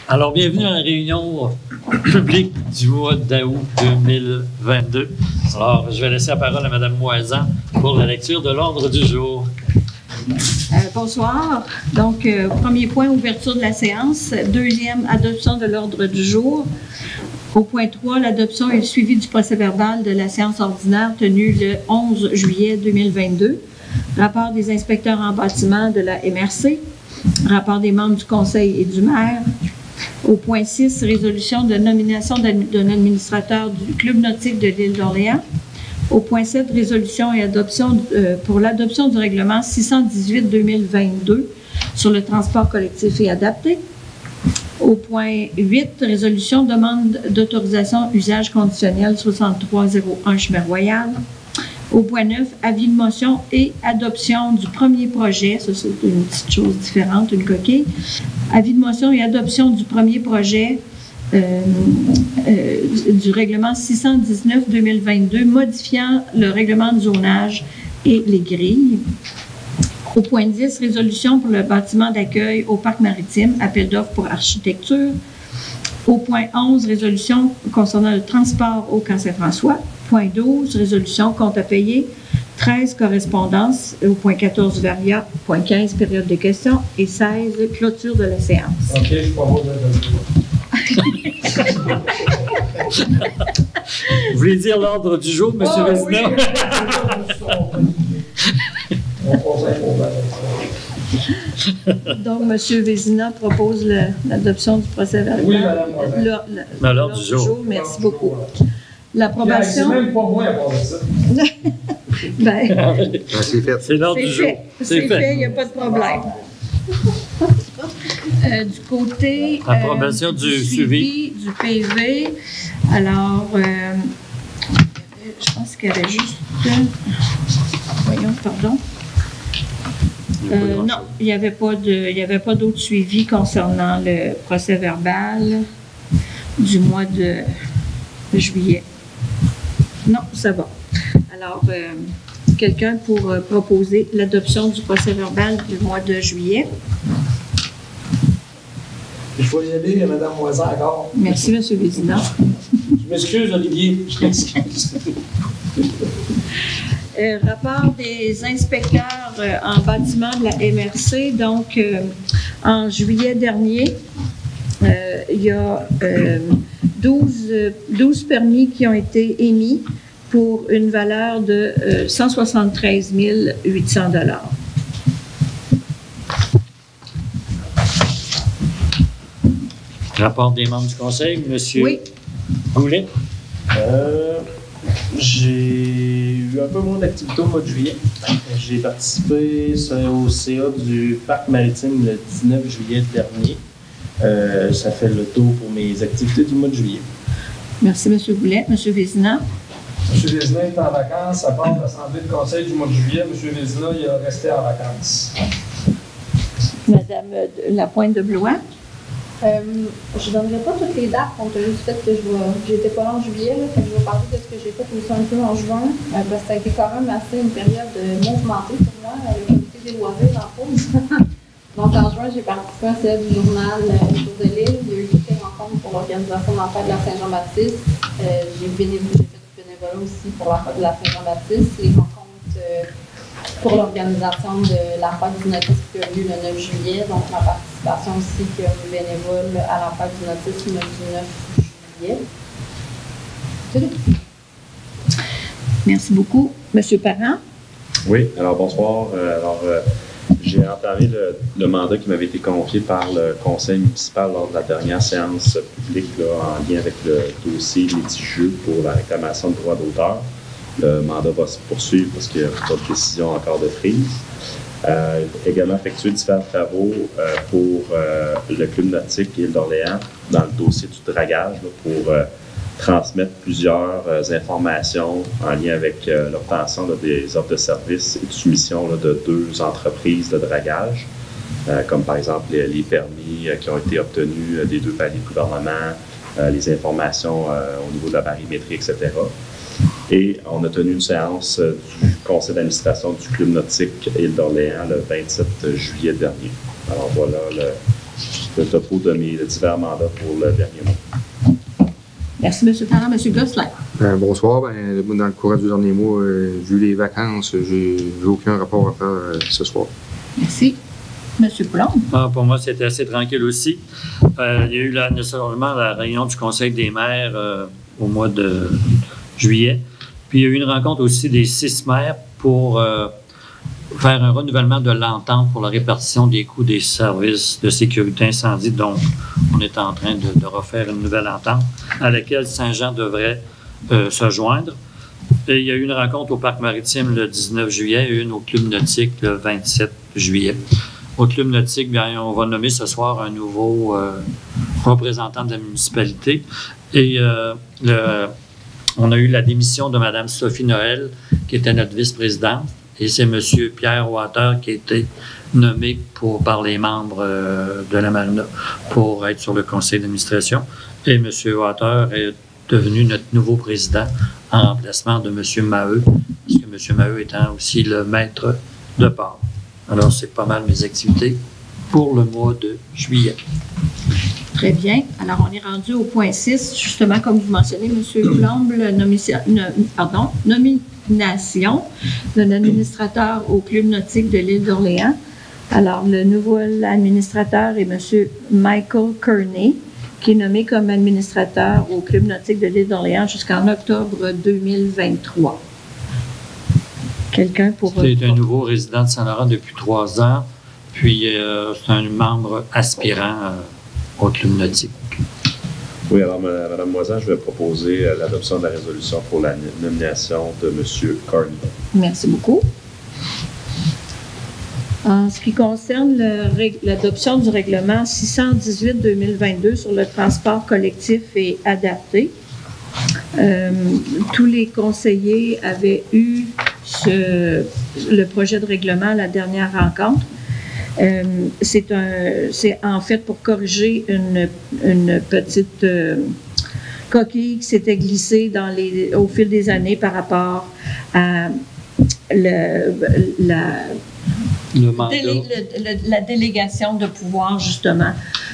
Alors, bienvenue à la réunion publique du mois d'août 2022. Alors, je vais laisser la parole à Mme Moisan pour la lecture de l'ordre du jour. Bonsoir. Donc, premier point, ouverture de la séance. Deuxième, adoption de l'ordre du jour. Au point 3, l'adoption et le suivi du procès-verbal de la séance ordinaire tenue le 11 juillet 2022. Rapport des inspecteurs en bâtiment de la MRC. Rapport des membres du conseil et du maire. Au point 6, résolution de nomination d'un administrateur du Club nautique de l'île d'Orléans. Au point 7, résolution et adoption pour l'adoption du règlement 618-2022 sur le transport collectif et adapté. Au point 8, résolution demande d'autorisation usage conditionnel 6301 Chemin Royal. Au point 9, avis de motion et adoption du premier projet, ça c'est une petite chose différente, une coquille. Avis de motion et adoption du premier projet du règlement 619-2022 modifiant le règlement de zonage et les grilles. Au point 10, résolution pour le bâtiment d'accueil au parc maritime, appel d'offres pour architecture. Au point 11, résolution concernant le transport au Camp Saint-François. Point 12, résolution, compte à payer. 13, correspondance. Au point 14, varia. Point 15, période de questions. Et 16, clôture de la séance. OK, je peux avoir Vous voulez dire l'ordre du jour, M. Vézina? Donc, M. Vézina propose l'adoption du procès-verbal. Oui, Mme Moisan. L'ordre du jour. Merci beaucoup. L'approbation. C'est même pas moi à part de ça. C'est fait. C'est l'ordre du jour. C'est fait, il n'y a pas de problème. Du côté approbation du suivi du PV, alors, je pense qu'il y avait juste... voyons, pardon. Non, il n'y avait pas d'autre suivi concernant le procès-verbal du mois de juillet. Non, ça va. Alors, quelqu'un pour proposer l'adoption du procès-verbal du mois de juillet. Il faut y aller, Mme Moisan, encore. Merci, M. Vézina. Je m'excuse, Olivier. Je m'excuse. Rapport des inspecteurs en bâtiment de la MRC. Donc, en juillet dernier, il y a 12 permis qui ont été émis pour une valeur de 173 800 $. Rapport des membres du conseil, M. Oui. Goulet. J'ai eu un peu moins d'activité au mois de juillet. J'ai participé au CA du parc maritime le 19 juillet dernier. Ça fait le tour pour mes activités du mois de juillet. Merci, M. Goulet. M. Vézina. M. Vézina est en vacances. À part l'Assemblée de conseil du mois de juillet, M. Vézina, il est resté en vacances. Madame Lapointe de Blois. Je ne donnerai pas toutes les dates compte tenu du fait que j'étais pas là en juillet, là, je vais parler de ce que j'ai fait aussi un peu en juin, parce que ça a été quand même assez une période mouvementée pour moi, le comité des loisirs en pause. Donc en juin, j'ai participé à celle du journal autour de l'île. Il y a eu toutes les rencontres pour l'organisation de la fête de la Saint-Jean-Baptiste. J'ai fait du bénévolat aussi pour la fête de la Saint-Jean-Baptiste. Les rencontres pour l'organisation de la fête du nautisme qui a eu lieu le 9 juillet. Donc ma participation aussi comme bénévole à la fête du nautisme du 9 juillet. C'est tout. Merci beaucoup. Monsieur Parent. Oui, alors bonsoir. J'ai entamé le mandat qui m'avait été confié par le conseil municipal lors de la dernière séance publique là, en lien avec le dossier litigieux pour la réclamation de droits d'auteur. Le mandat va se poursuivre parce qu'il n'y a pas de décision encore de prise. Également effectuer différents travaux pour le Club nautique Île d'Orléans dans le dossier du dragage là, pour transmettre plusieurs informations en lien avec l'obtention des offres de services et de soumission là, de 2 entreprises de dragage, comme par exemple les permis qui ont été obtenus des 2 paliers de gouvernement, les informations au niveau de la barrimétrie, etc. Et on a tenu une séance du conseil d'administration du Club nautique Île d'Orléans le 27 juillet dernier. Alors voilà le topo de mes divers mandats pour le dernier mois. Merci, M. Parent. M. Gosselin. Bonsoir. Dans le courant du dernier mois, vu les vacances, j'ai aucun rapport à faire ce soir. Merci. M. Coulombe. Pour moi, c'était assez tranquille aussi. Il y a eu nécessairement la réunion du Conseil des maires au mois de juillet. Puis il y a eu une rencontre aussi des 6 maires pour faire un renouvellement de l'entente pour la répartition des coûts des services de sécurité incendie. Donc, on est en train de refaire une nouvelle entente à laquelle Saint-Jean devrait se joindre. Et il y a eu une rencontre au Parc maritime le 19 juillet et une au Club nautique le 27 juillet. Au Club nautique, bien, on va nommer ce soir un nouveau représentant de la municipalité. Et on a eu la démission de Mme Sophie Noël, qui était notre vice-présidente. Et c'est M. Pierre Water qui a été nommé par les membres de la Marina pour être sur le conseil d'administration. Et M. Water est devenu notre nouveau président en remplacement de M. Maheu, parce que M. Maheu étant aussi le maître de port. Alors, c'est pas mal mes activités pour le mois de juillet. Très bien. Alors, on est rendu au point 6, justement, comme vous mentionnez, M. Coulombe, nomination d'un administrateur au Club nautique de l'île d'Orléans. Alors, le nouvel administrateur est M. Michael Kearney, qui est nommé comme administrateur au Club nautique de l'île d'Orléans jusqu'en octobre 2023. Quelqu'un pour... C'est un nouveau résident de Saint-Laurent depuis 3 ans, puis c'est un membre aspirant au Club nautique. Oui, alors, Mme Moisan, je vais proposer l'adoption de la résolution pour la nomination de M. Carney. Merci beaucoup. En ce qui concerne l'adoption du règlement 618-2022 sur le transport collectif et adapté, tous les conseillers avaient eu le projet de règlement à la dernière rencontre. C'est en fait pour corriger une petite coquille qui s'était glissée au fil des années par rapport à la délégation de pouvoir, justement,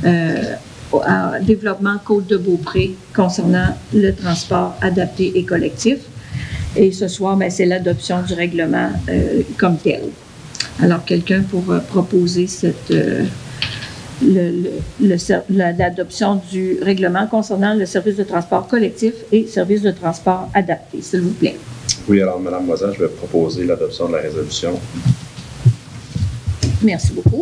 à développement Côte-de-Beaupré concernant le transport adapté et collectif. Et ce soir, bien, c'est l'adoption du règlement comme tel. Alors, quelqu'un pour proposer l'adoption du règlement concernant le service de transport collectif et service de transport adapté, s'il vous plaît. Oui, alors, Mme Moisan, je vais proposer l'adoption de la résolution. Merci beaucoup.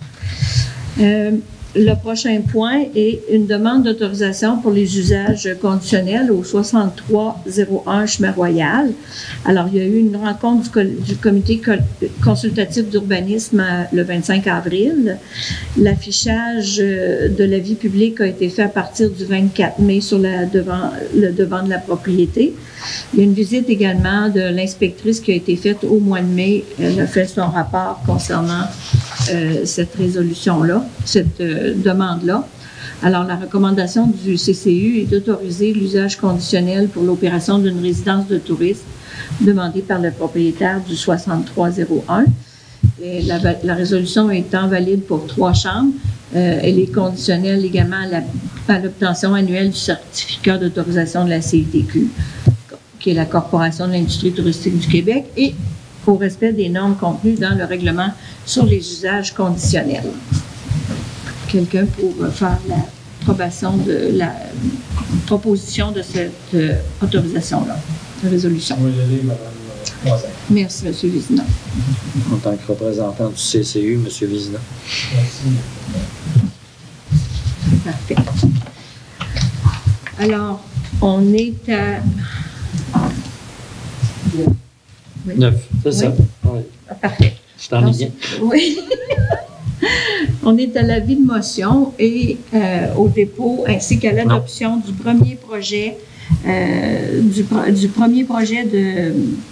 Le prochain point est une demande d'autorisation pour les usages conditionnels au 6301 Chemin Royal. Alors, il y a eu une rencontre du comité consultatif d'urbanisme le 25 avril. L'affichage de l'avis public a été fait à partir du 24 mai sur le devant de la propriété. Il y a une visite également de l'inspectrice qui a été faite au mois de mai. Elle a fait son rapport concernant cette résolution-là, cette demande-là. Alors, la recommandation du CCU est d'autoriser l'usage conditionnel pour l'opération d'une résidence de tourisme demandée par le propriétaire du 6301. Et la résolution étant valide pour 3 chambres, elle est conditionnelle également à l'obtention annuelle du certificat d'autorisation de la CITQ, qui est la Corporation de l'industrie touristique du Québec, et au respect des normes contenues dans le règlement sur les usages conditionnels. Quelqu'un pour faire l'approbation de la proposition de cette autorisation-là, de résolution. Oui, je l'ai, Mme Moisan. Merci, M. Vizina. En tant que représentant du CCU, M. Vizina. Merci. Parfait. Alors, on est à... Oui. 9, c'est ça. Oui. Parfait. Je t'en ai bien. Oui. On est à l'avis de motion et au dépôt ainsi qu'à l'adoption du premier projet de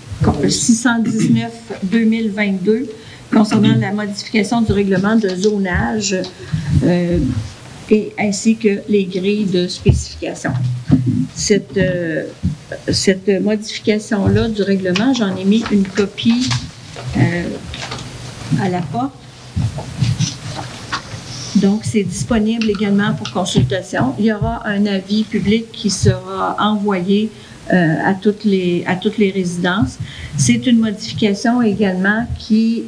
619-2022 concernant la modification du règlement de zonage et ainsi que les grilles de spécification. Cette modification-là du règlement, j'en ai mis une copie à la porte. Donc, c'est disponible également pour consultation. Il y aura un avis public qui sera envoyé à toutes les résidences. C'est une modification également qui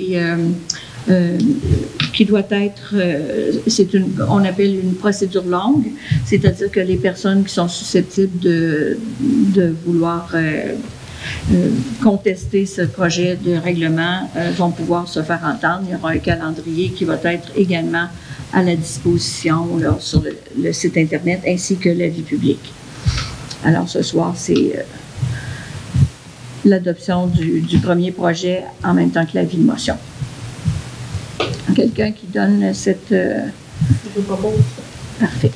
doit être, on appelle une procédure longue, c'est-à-dire que les personnes qui sont susceptibles de vouloir contester ce projet de règlement vont pouvoir se faire entendre. Il y aura un calendrier qui va être également à la disposition là, sur le site Internet ainsi que l'avis public. Alors ce soir, c'est l'adoption du premier projet en même temps que l'avis de motion. Quelqu'un qui donne cette... Je propose. Parfait.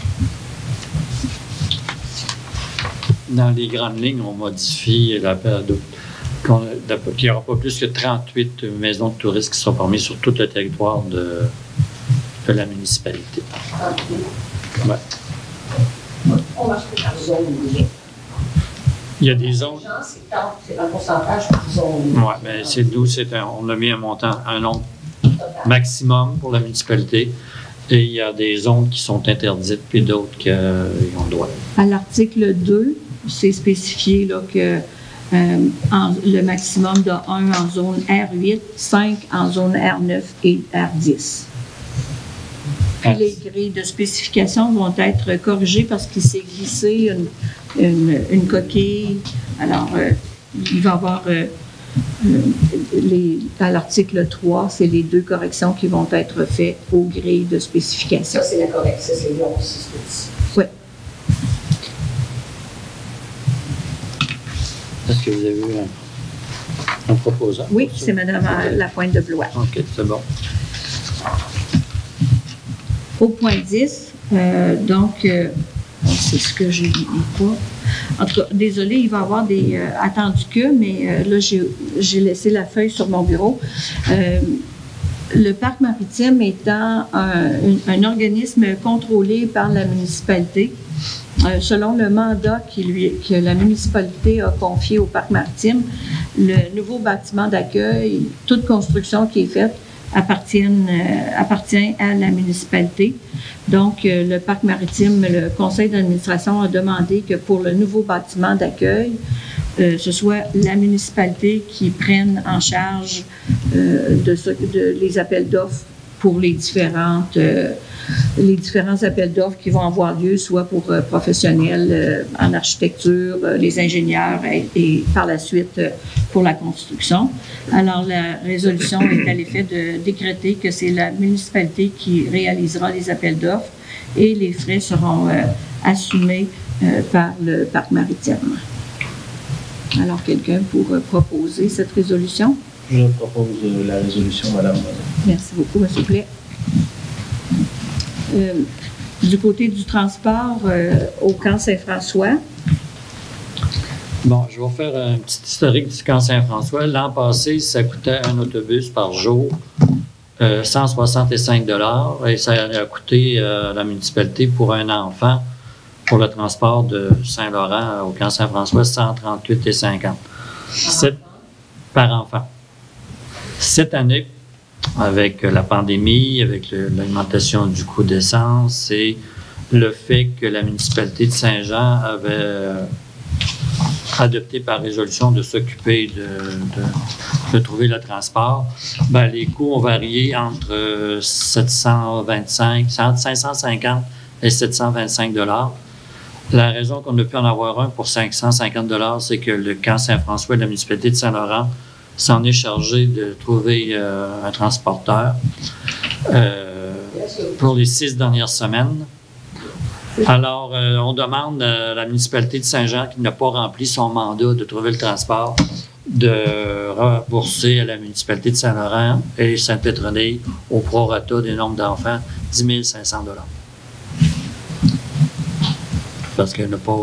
Dans les grandes lignes, on modifie qu'il n'y aura pas plus que 38 maisons de touristes qui seront formées sur tout le territoire de la municipalité. Ouais. On marche par zone déjà. Il y a des zones. C'est un pourcentage par zone. Oui, mais c'est nous, on a mis un montant, un nombre maximum pour la municipalité. Et il y a des zones qui sont interdites, puis d'autres qui ont le droit. À l'article 2, c'est spécifié là, que le maximum de 1 en zone R8, 5 en zone R9 et R10. Puis les grilles de spécification vont être corrigées parce qu'il s'est glissé une coquille. Alors, il va y avoir, à l'article 3, c'est les 2 corrections qui vont être faites aux grilles de spécification. Ça, c'est la correction, c'est le 11. Oui. Est-ce que vous avez eu un proposant? Oui, c'est Mme Lapointe de Blois. OK, c'est bon. Au point 10, c'est ce que je lis pas. En tout cas, désolé, il va y avoir des attendu que, mais là, j'ai laissé la feuille sur mon bureau. Le parc maritime étant un organisme contrôlé par la municipalité, selon le mandat que la municipalité a confié au parc maritime, le nouveau bâtiment d'accueil, toute construction qui est faite, appartient à la municipalité. Donc, le parc maritime, le conseil d'administration a demandé que pour le nouveau bâtiment d'accueil, ce soit la municipalité qui prenne en charge les appels d'offres pour les différents appels d'offres qui vont avoir lieu, soit pour professionnels en architecture, les ingénieurs et par la suite pour la construction. Alors, la résolution est à l'effet de décréter que c'est la municipalité qui réalisera les appels d'offres et les frais seront assumés par le parc maritime. Alors, quelqu'un pour proposer cette résolution? Je propose la résolution, Madame. Merci beaucoup, s'il vous plaît. Du côté du transport au camp Saint-François. Bon, je vais vous faire un petit historique du camp Saint-François. L'an passé, ça coûtait un autobus par jour 165 $ et ça a coûté à la municipalité pour un enfant pour le transport de Saint-Laurent au camp Saint-François 138,50 $ par enfant. Cette année, avec la pandémie, avec l'augmentation du coût d'essence et le fait que la municipalité de Saint-Jean avait adopté par résolution de s'occuper de trouver le transport, ben, les coûts ont varié entre 550 et 725 $. La raison qu'on a pu en avoir un pour 550 $, c'est que le camp Saint-François de la municipalité de Saint-Laurent s'en est chargé de trouver un transporteur pour les 6 dernières semaines. Alors, on demande à la municipalité de Saint-Jean, qui n'a pas rempli son mandat de trouver le transport, de rembourser à la municipalité de Saint-Laurent et Sainte-Pétronille au prorata des nombres d'enfants 10 500 $. Parce qu'elle n'a pas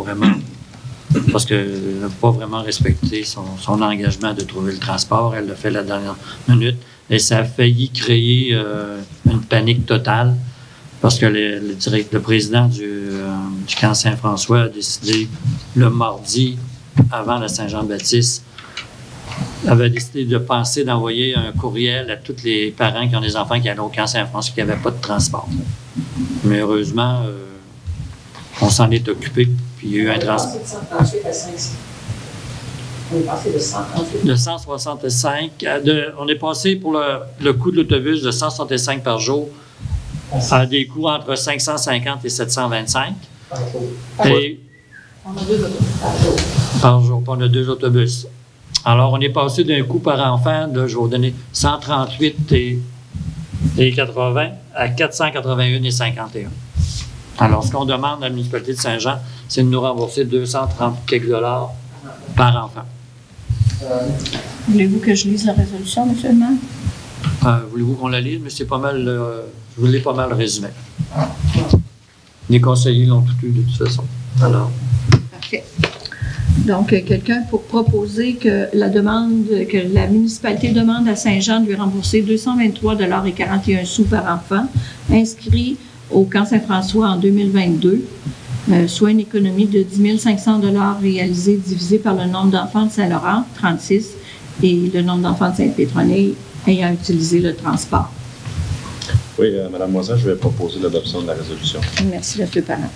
vraiment respecté son engagement de trouver le transport. Elle l'a fait la dernière minute et ça a failli créer une panique totale parce que le président du camp Saint-François a décidé le mardi, avant la Saint-Jean-Baptiste, avait décidé de penser d'envoyer un courriel à tous les parents qui ont des enfants qui allaient au camp Saint-François qui n'avaient pas de transport. Mais heureusement, on s'en est occupé, puis il y a eu un transport. On est passé de 138 à 500. On est passé de 138. De 165, on est passé pour le coût de l'autobus de 165 par jour à des coûts entre 550 et 725. Et On a 2 autobus. par jour, puis on a 2 autobus. Alors, on est passé d'un coût par enfant de, je vais vous donner, 138 et 80 à 481 et 51. Alors, ce qu'on demande à la municipalité de Saint-Jean, c'est de nous rembourser 230 quelques dollars par enfant. Voulez-vous que je lise la résolution, M. le maire? Voulez-vous qu'on la lise? Mais c'est pas mal, je vous l'ai pas mal résumé. Les conseillers l'ont tout eu de toute façon. Alors, Parfait. Donc, quelqu'un pour proposer que la municipalité demande à Saint-Jean de lui rembourser 223,41 $ par enfant inscrit au camp Saint-François en 2022, soit une économie de 10 500 $ réalisée divisée par le nombre d'enfants de Saint-Laurent, 36, et le nombre d'enfants de Sainte-Pétronille ayant utilisé le transport. Oui, Mme Moisin, je vais proposer l'adoption de la résolution. Merci, M. Parent.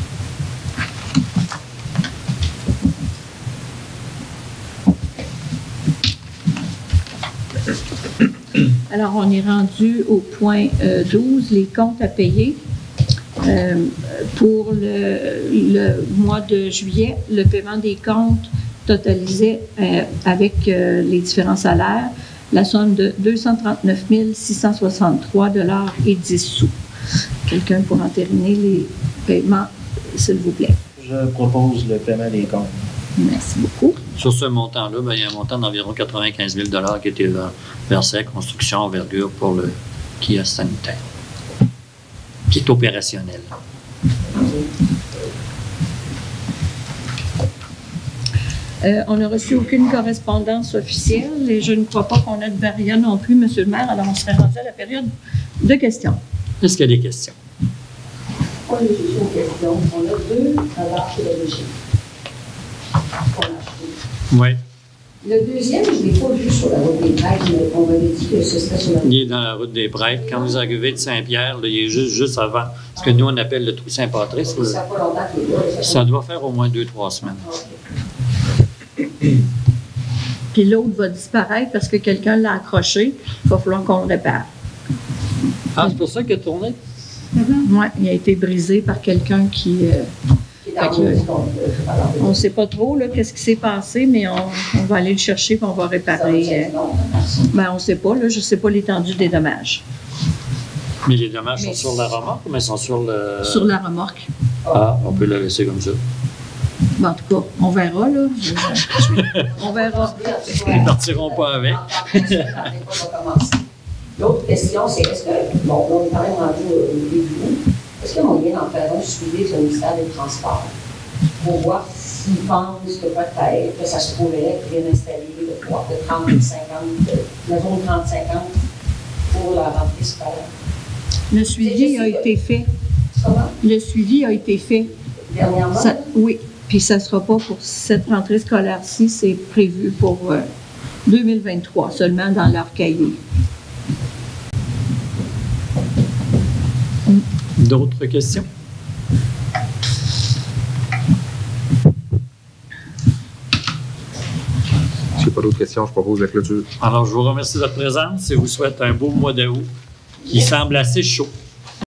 Alors, on est rendu au point 12, les comptes à payer. Pour le mois de juillet, le paiement des comptes totalisait avec les différents salaires la somme de 239 663 $ et 10 sous. Quelqu'un pour entériner les paiements, s'il vous plaît. Je propose le paiement des comptes. Merci beaucoup. sur ce montant-là, il y a un montant d'environ 95 000 $ qui a été versé à Construction Envergure pour le kiosque sanitaire, qui est opérationnel. On n'a reçu aucune correspondance officielle et je ne crois pas qu'on ait de barrière non plus, M. le maire. Alors, on serait rendu à la période de questions. Est-ce qu'il y a des questions? Moi, j'ai juste une question. On a 2 travailleurs pédagogiques qu'on a achetés. Oui. Le deuxième, je ne l'ai pas vu sur la route des Prêtres, mais on m'avait dit que ce serait sur la route. Il est dans la route des Prêtres. Quand vous arrivez de Saint-Pierre, là, il est juste avant ce que nous, on appelle le trou Saint-Patrice. Ça fait pas longtemps qu'il est là. Ça doit faire au moins 2-3 semaines. Puis l'autre va disparaître parce que quelqu'un l'a accroché. Il va falloir qu'on le répare. Ah, c'est pour ça qu'il a tourné? Oui, il a été brisé par quelqu'un qui... on ne sait pas trop là, qu'est-ce qui s'est passé, mais on va aller le chercher et on va réparer. Ben, on ne sait pas, là, je ne sais pas l'étendue des dommages. Mais les dommages sont sur la remorque ou mais sont sur le... Sur la remorque. Ah, on peut la laisser comme ça. Ben, en tout cas, on verra, là. On verra. Ils ne partiront pas avec. L'autre question, c'est est-ce que, bon, on est quand même rendu au début, est-ce qu'il y a moyen d'en faire un suivi sur le ministère des Transports pour voir s'ils pensent que peut-être que ça se pourrait bien installer de 30 et 50, la zone 30-50 pour la rentrée scolaire? Le suivi a été fait. Comment? Le suivi a été fait. Dernièrement? Oui, puis ça ne sera pas pour cette rentrée scolaire-ci, c'est prévu pour 2023, seulement dans leur cahier. D'autres questions? S'il n'y a pas d'autres questions, je propose la clôture. Alors, je vous remercie de votre présence et vous souhaite un beau mois d'août qui semble assez chaud.